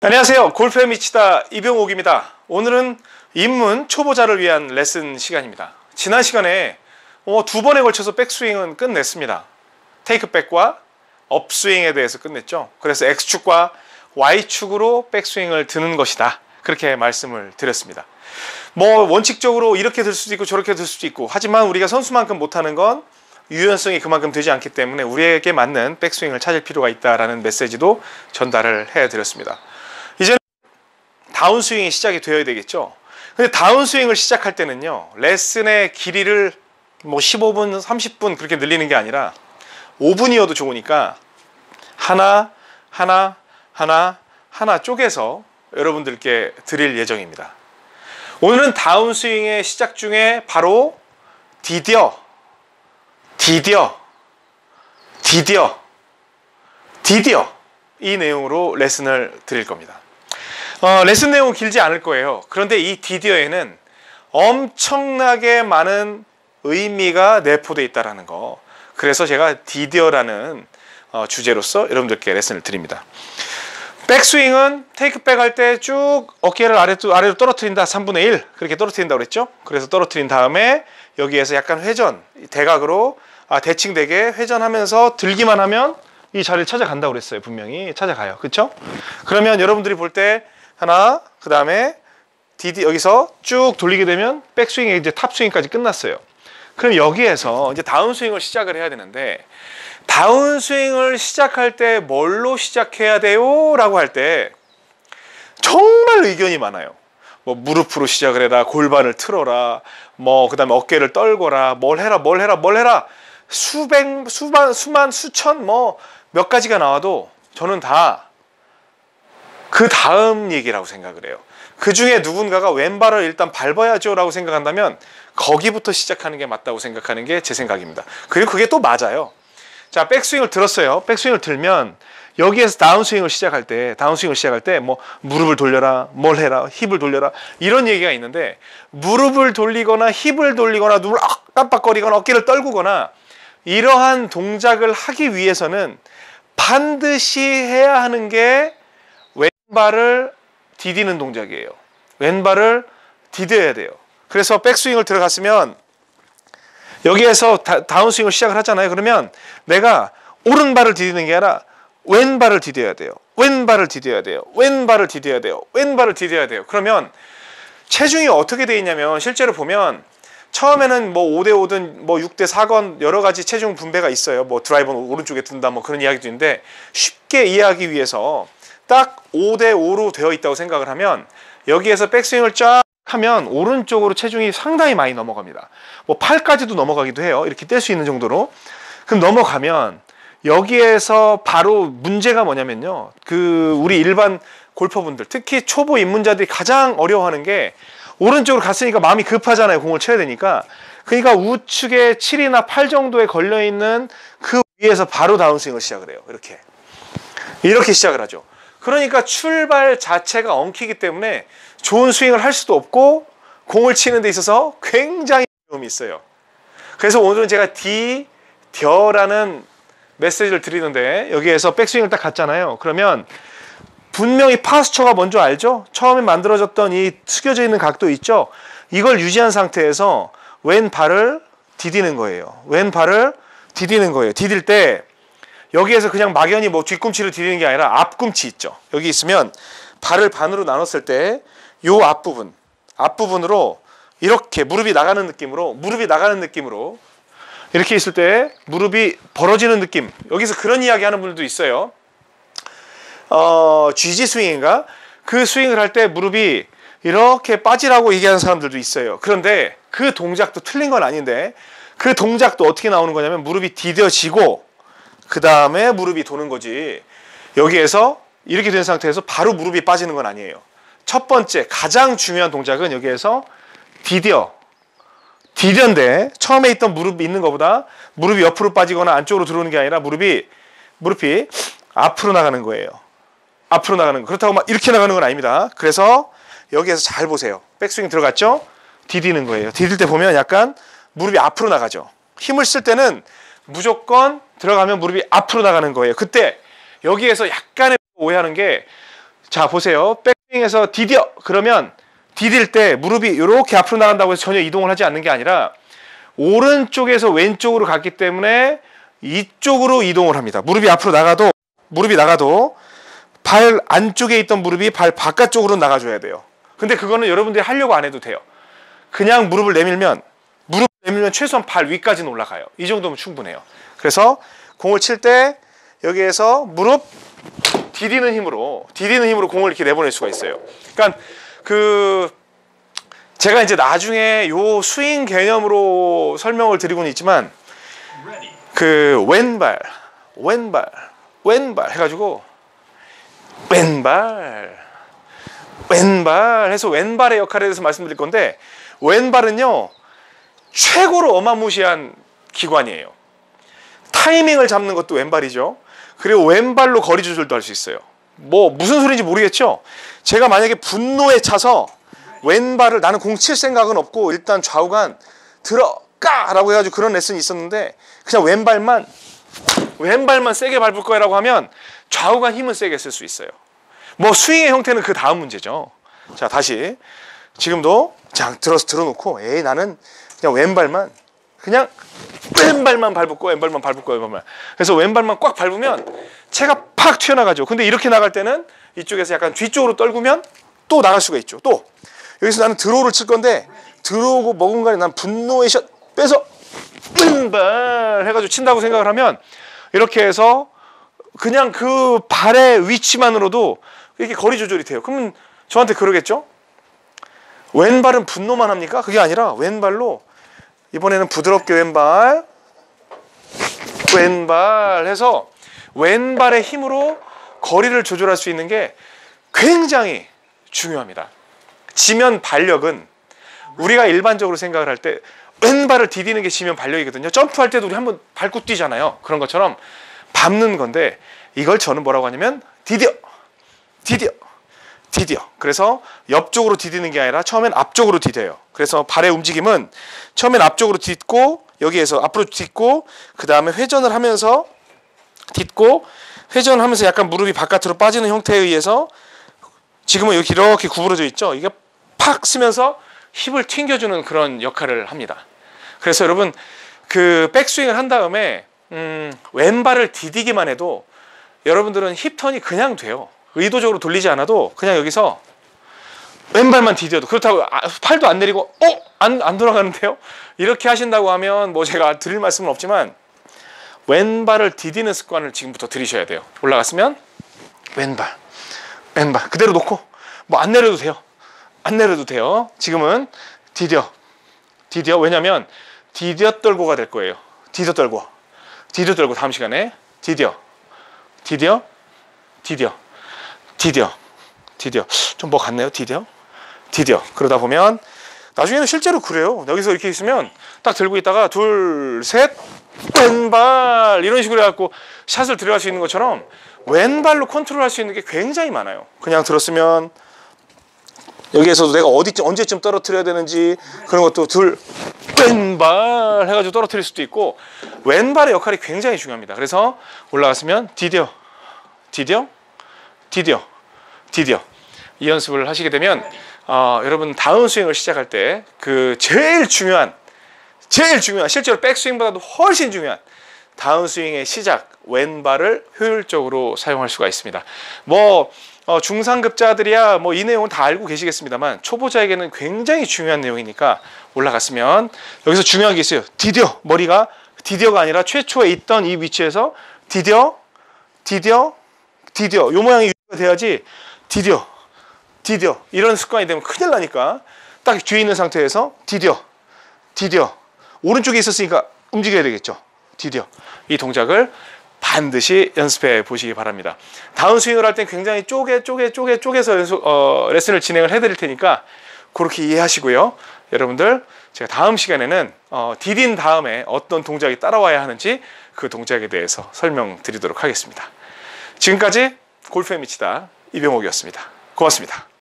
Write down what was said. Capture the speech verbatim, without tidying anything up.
안녕하세요. 골프에 미치다 이병옥입니다. 오늘은 입문 초보자를 위한 레슨 시간입니다. 지난 시간에 어, 두 번에 걸쳐서 백스윙은 끝냈습니다. 테이크백과 업스윙에 대해서 끝냈죠. 그래서 X축과 Y축으로 백스윙을 드는 것이다, 그렇게 말씀을 드렸습니다. 뭐 원칙적으로 이렇게 들 수도 있고 저렇게 들 수도 있고, 하지만 우리가 선수만큼 못하는 건 유연성이 그만큼 되지 않기 때문에 우리에게 맞는 백스윙을 찾을 필요가 있다라는 메시지도 전달을 해드렸습니다. 이제는 다운스윙이 시작이 되어야 되겠죠. 근데 다운스윙을 시작할 때는요, 레슨의 길이를 뭐 십오 분, 삼십 분 그렇게 늘리는 게 아니라 오 분이어도 좋으니까 하나, 하나, 하나, 하나 쪼개서 여러분들께 드릴 예정입니다. 오늘은 다운스윙의 시작 중에 바로 디뎌, 디뎌, 디뎌, 디뎌 이 내용으로 레슨을 드릴 겁니다. 어, 레슨 내용은 길지 않을 거예요. 그런데 이 디뎌에는 엄청나게 많은 의미가 내포되어 있다는 거, 그래서 제가 디뎌라는 어, 주제로서 여러분들께 레슨을 드립니다. 백스윙은 테이크백 할 때 쭉 어깨를 아래로, 아래로 떨어뜨린다. 삼분의 일 그렇게 떨어뜨린다고 그랬죠. 그래서 떨어뜨린 다음에 여기에서 약간 회전, 대각으로 아, 대칭되게 회전하면서 들기만 하면 이 자리를 찾아간다고 그랬어요. 분명히 찾아가요. 그렇죠? 그러면 여러분들이 볼 때 하나, 그 다음에 디디 여기서 쭉 돌리게 되면 백스윙이 이제 탑스윙까지 끝났어요. 그럼 여기에서 이제 다운스윙을 시작을 해야 되는데, 다운스윙을 시작할 때 뭘로 시작해야 돼요? 라고 할 때 정말 의견이 많아요. 뭐 무릎으로 시작을 해라, 골반을 틀어라, 뭐 그 다음에 어깨를 떨거라, 뭘 해라, 뭘 해라, 뭘 해라. 수백, 수만, 수만, 수천 뭐 몇 가지가 나와도 저는 다 그 다음 얘기라고 생각을 해요. 그 중에 누군가가 왼발을 일단 밟아야죠 라고 생각한다면 거기부터 시작하는 게 맞다고 생각하는 게 제 생각입니다. 그리고 그게 또 맞아요. 자, 백스윙을 들었어요. 백스윙을 들면 여기에서 다운스윙을 시작할 때 다운스윙을 시작할 때 뭐 무릎을 돌려라, 뭘 해라, 힙을 돌려라, 이런 얘기가 있는데, 무릎을 돌리거나 힙을 돌리거나 눈을 깜빡거리거나 어깨를 떨구거나 이러한 동작을 하기 위해서는 반드시 해야 하는 게 왼발을 디디는 동작이에요. 왼발을 디뎌야 돼요. 그래서 백스윙을 들어갔으면 여기에서 다, 다운스윙을 시작을 하잖아요. 그러면 내가 오른발을 디디는 게 아니라 왼발을 디뎌야 돼요. 왼발을 디뎌야 돼요. 왼발을 디뎌야 돼요. 왼발을 디뎌야 돼요. 그러면 체중이 어떻게 돼 있냐면, 실제로 보면 처음에는 뭐 오 대 오든 뭐 육 대 사건 여러 가지 체중 분배가 있어요. 뭐 드라이버는 오른쪽에 든다 뭐 그런 이야기도 있는데, 쉽게 이해하기 위해서 딱 오 대 오로 되어 있다고 생각을 하면 여기에서 백스윙을 쫙 하면 오른쪽으로 체중이 상당히 많이 넘어갑니다. 뭐 팔까지도 넘어가기도 해요. 이렇게 뗄 수 있는 정도로. 그럼 넘어가면 여기에서 바로 문제가 뭐냐면요, 그 우리 일반 골퍼분들, 특히 초보 입문자들이 가장 어려워하는 게, 오른쪽으로 갔으니까 마음이 급하잖아요. 공을 쳐야 되니까. 그러니까 우측에 칠이나 팔 정도에 걸려있는 그 위에서 바로 다운스윙을 시작을 해요. 이렇게 이렇게 시작을 하죠. 그러니까 출발 자체가 엉키기 때문에 좋은 스윙을 할 수도 없고 공을 치는 데 있어서 굉장히 어려움이 있어요. 그래서 오늘은 제가 디뎌라는 메시지를 드리는데, 여기에서 백스윙을 딱 갔잖아요. 그러면 분명히 파스처가 먼저 알죠? 처음에 만들어졌던 이 숙여져 있는 각도 있죠? 이걸 유지한 상태에서 왼발을 디디는 거예요. 왼발을 디디는 거예요. 디딜 때 여기에서 그냥 막연히 뭐 뒤꿈치를 디디는 게 아니라 앞꿈치 있죠? 여기 있으면 발을 반으로 나눴을 때 요 앞부분, 앞부분으로 이렇게 무릎이 나가는 느낌으로, 무릎이 나가는 느낌으로 이렇게 있을 때 무릎이 벌어지는 느낌. 여기서 그런 이야기 하는 분들도 있어요. 어, 쥐지 스윙인가? 그 스윙을 할 때 무릎이 이렇게 빠지라고 얘기하는 사람들도 있어요. 그런데 그 동작도 틀린 건 아닌데, 그 동작도 어떻게 나오는 거냐면 무릎이 디뎌지고 그 다음에 무릎이 도는 거지, 여기에서 이렇게 된 상태에서 바로 무릎이 빠지는 건 아니에요. 첫 번째 가장 중요한 동작은 여기에서 디뎌, 디뎌인데 처음에 있던 무릎이 있는 것보다 무릎이 옆으로 빠지거나 안쪽으로 들어오는 게 아니라 무릎이 무릎이 앞으로 나가는 거예요. 앞으로 나가는 거. 그렇다고 막 이렇게 나가는 건 아닙니다. 그래서 여기에서 잘 보세요. 백스윙 들어갔죠? 디디는 거예요. 디딜 때 보면 약간 무릎이 앞으로 나가죠. 힘을 쓸 때는 무조건 들어가면 무릎이 앞으로 나가는 거예요. 그때 여기에서 약간의 오해하는 게, 자, 보세요. 백스윙에서 디뎌 그러면 디딜 때 무릎이 이렇게 앞으로 나간다고 해서 전혀 이동을 하지 않는 게 아니라 오른쪽에서 왼쪽으로 갔기 때문에 이쪽으로 이동을 합니다. 무릎이 앞으로 나가도 무릎이 나가도 발 안쪽에 있던 무릎이 발 바깥쪽으로 나가줘야 돼요. 근데 그거는 여러분들이 하려고 안 해도 돼요. 그냥 무릎을 내밀면 무릎 내밀면 최소한 발 위까지는 올라가요. 이 정도면 충분해요. 그래서 공을 칠 때 여기에서 무릎 디디는 힘으로 디디는 힘으로 공을 이렇게 내보낼 수가 있어요. 그러니까 그 제가 이제 나중에 요 스윙 개념으로 설명을 드리고는 있지만 그 왼발 왼발 왼발 해가지고 왼발 왼발 해서 왼발의 역할에 대해서 말씀드릴 건데, 왼발은요 최고로 어마무시한 기관이에요. 타이밍을 잡는 것도 왼발이죠. 그리고 왼발로 거리 조절도 할 수 있어요. 뭐 무슨 소리인지 모르겠죠. 제가 만약에 분노에 차서 왼발을, 나는 공 칠 생각은 없고 일단 좌우간 들어가 라고 해가지고 그런 레슨이 있었는데, 그냥 왼발만 왼발만 세게 밟을 거라고 하면 좌우간 힘은 세게 쓸 수 있어요. 뭐 스윙의 형태는 그 다음 문제죠. 자, 다시 지금도 자 들어서 들어놓고, 에이 나는 그냥 왼발만 그냥 왼발만 밟고 왼발만 밟고 왼발만. 그래서 왼발만 꽉 밟으면 채가 팍 튀어나가죠. 근데 이렇게 나갈 때는 이쪽에서 약간 뒤쪽으로 떨구면 또 나갈 수가 있죠. 또 여기서 나는 드로우를 칠 건데, 드로우고 먹은 간에 난 분노의 샷 빼서 왼발 해가지고 친다고 생각을 하면, 이렇게 해서 그냥 그 발의 위치만으로도 이렇게 거리 조절이 돼요. 그러면 저한테 그러겠죠? 왼발은 분노만 합니까? 그게 아니라 왼발로 이번에는 부드럽게 왼발 왼발 해서 왼발의 힘으로 거리를 조절할 수 있는 게 굉장히 중요합니다. 지면 발력은 우리가 일반적으로 생각을 할 때 왼발을 디디는 게 지면 발력이거든요. 점프할 때도 우리 한번 밟고 뛰잖아요. 그런 것처럼 밟는 건데, 이걸 저는 뭐라고 하냐면 디뎌 디뎌 디뎌. 그래서 옆쪽으로 디디는 게 아니라 처음엔 앞쪽으로 디뎌요. 그래서 발의 움직임은 처음엔 앞쪽으로 딛고, 여기에서 앞으로 딛고, 그 다음에 회전을 하면서 딛고, 회전을 하면서 약간 무릎이 바깥으로 빠지는 형태에 의해서, 지금은 이렇게 이렇게 구부러져 있죠. 이게 팍 쓰면서 힙을 튕겨주는 그런 역할을 합니다. 그래서 여러분 그 백스윙을 한 다음에 음, 왼발을 디디기만 해도 여러분들은 힙턴이 그냥 돼요. 의도적으로 돌리지 않아도 그냥 여기서 왼발만 디뎌도, 그렇다고 팔도 안 내리고 어? 안, 안 돌아가는데요? 이렇게 하신다고 하면 뭐 제가 드릴 말씀은 없지만, 왼발을 디디는 습관을 지금부터 들이셔야 돼요. 올라갔으면 왼발 왼발 그대로 놓고 뭐 안 내려도 돼요. 안 내려도 돼요. 지금은 디뎌 디뎌. 왜냐면 디뎌 떨고가 될 거예요. 디뎌 떨고 디뎌 떨고 다음 시간에 디뎌 디뎌 디뎌 디뎌 디뎌. 좀 뭐 같네요. 디뎌 디뎌. 그러다 보면 나중에는 실제로 그래요. 여기서 이렇게 있으면 딱 들고 있다가 둘, 셋, 왼발 이런 식으로 해갖고 샷을 들어갈 수 있는 것처럼 왼발로 컨트롤할 수 있는 게 굉장히 많아요. 그냥 들었으면 여기에서도 내가 어디쯤 언제쯤 떨어뜨려야 되는지 그런 것도 둘, 왼발 해가지고 떨어뜨릴 수도 있고, 왼발의 역할이 굉장히 중요합니다. 그래서 올라갔으면 디뎌 디뎌 디뎌 디뎌. 이 연습을 하시게 되면 어, 여러분 다운 스윙을 시작할 때 그 제일 중요한 제일 중요한 실제로 백스윙보다도 훨씬 중요한 다운 스윙의 시작, 왼발을 효율적으로 사용할 수가 있습니다. 뭐 어, 중상급자들이야 뭐 이 내용은 다 알고 계시겠습니다만, 초보자에게는 굉장히 중요한 내용이니까 올라갔으면 여기서 중요한 게 있어요. 디뎌. 머리가 디뎌가 아니라 최초에 있던 이 위치에서 디뎌 디뎌 디뎌. 요 모양이 유지가 돼야지 디뎌 디뎌 이런 습관이 되면 큰일 나니까, 딱 뒤에 있는 상태에서 디뎌 디뎌. 오른쪽에 있었으니까 움직여야 되겠죠. 디뎌. 이 동작을 반드시 연습해 보시기 바랍니다. 다운 스윙을 할 땐 굉장히 쪼개 쪼개 쪼개 쪼개서 연습, 어, 레슨을 진행을 해드릴 테니까 그렇게 이해하시고요. 여러분들 제가 다음 시간에는 어, 디딘 다음에 어떤 동작이 따라와야 하는지 그 동작에 대해서 설명드리도록 하겠습니다. 지금까지 골프에 미치다 이병옥이었습니다. 고맙습니다.